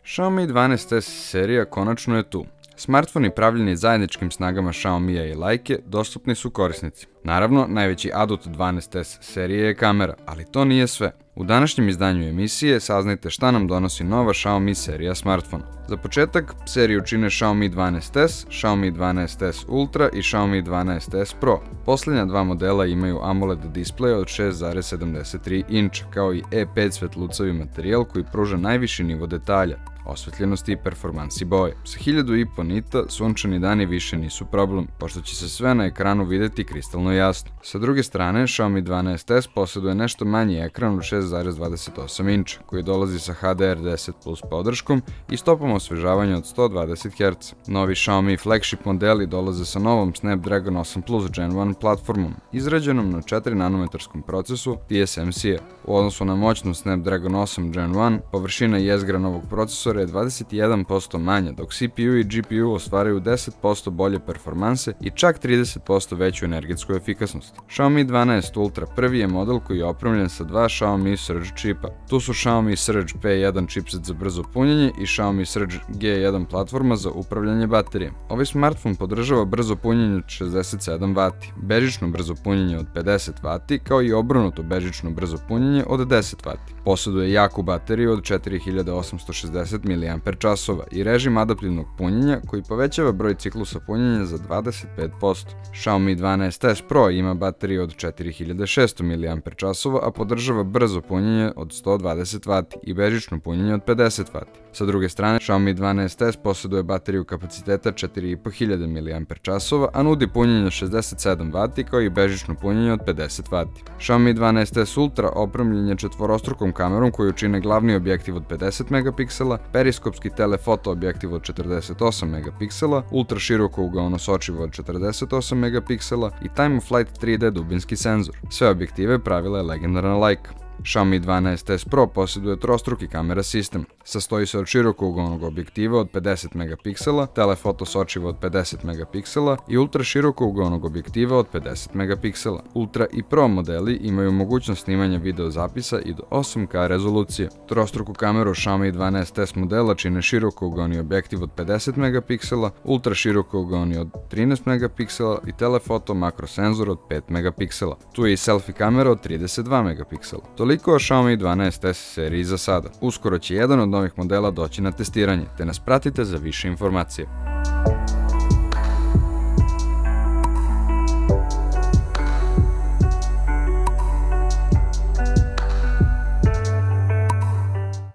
Xiaomi 12S serija konačno je tu. Smartfoni pravljeni zajedničkim snagama Xiaomija i Leice dostupni su korisnicima. Naravno, najveći adut 12S serije je kamera, ali to nije sve. U današnjem izdanju emisije saznajte šta nam donosi nova Xiaomi serija smartfona. Za početak, seriju čine Xiaomi 12S, Xiaomi 12S Ultra i Xiaomi 12S Pro. Posljednja dva modela imaju AMOLED display od 6,73 inča, kao i E5 svetlucavi materijal koji pruža najviši nivo detalja, osvetljenosti i performansi boje. Sa 1000,5 nita sunčani dani više nisu problem, pošto će se sve na ekranu videti kristalno jasno. Sa druge strane, Xiaomi 12S posjeduje nešto manji ekran od 6,28 inča, koji dolazi sa HDR10 Plus podrškom i stopom osvežavanja od 120 Hz. Novi Xiaomi flagship modeli dolaze sa novom Snapdragon 8 Plus Gen 1 platformom, izrađenom na 4nm procesu TSMC-a. U odnosu na moćnu Snapdragon 8 Gen 1, površina jezgra novog procesora je 21% manja, dok CPU i GPU ostvaraju 10% bolje performanse i čak 30% veću energetsku efikasnost. Xiaomi 12 Ultra prvi je model koji je opremljen sa dva Xiaomi Surge čipa. Tu su Xiaomi Surge P1 chipset za brzo punjenje i Xiaomi Surge G1 platforma za upravljanje baterijom. Ovaj smartfon podržava brzo punjenje od 67 W, bežično brzo punjenje od 50 W, kao i obrnuto bežično brzo punjenje od 10 W. Posjeduje jaku bateriju od 4860 mAh i režim adaptivnog punjenja koji povećava broj ciklusa punjenja za 25%. Xiaomi 12S Pro ima bateriju od 4600 mAh, a podržava brzo punjenje od 120 W i bežično punjenje od 50 W. Sa druge strane, Xiaomi 12S posjeduje bateriju kapaciteta 4500 mAh, a nudi punjenje 67 W kao i bežično punjenje od 50 W. Xiaomi 12S Ultra opremljen je četvorostrukom kamerom koju čine glavni objektiv od 50 megapiksela, periskopski telefoto objektiv od 48 megapiksela, ultra širokougaono sočivo od 48 megapiksela i time of flight 3D dubinski senzor. Sve objektive pravila je legendarna Leica. Xiaomi 12S Pro posjeduje trostruki kamera sistem. Sastoji se od širokougaonog objektiva od 50 megapiksela, telefoto sočiva od 50 megapiksela i ultra širokougaonog objektiva od 50 megapiksela. Ultra i Pro modeli imaju mogućnost snimanja videozapisa i do 8K rezolucije. Trostruku kameru Xiaomi 12S modela čine širokougaoni objektiv od 50 megapiksela, ultra širokougaoni od 13 megapiksela i telefoto makro senzor od 5 megapiksela. Tu je i selfie kamera od 32 megapiksela. Toliko o Xiaomi 12S seriji za sada. Uskoro će jedan od novih modela doći na testiranje, te nas pratite za više informacije.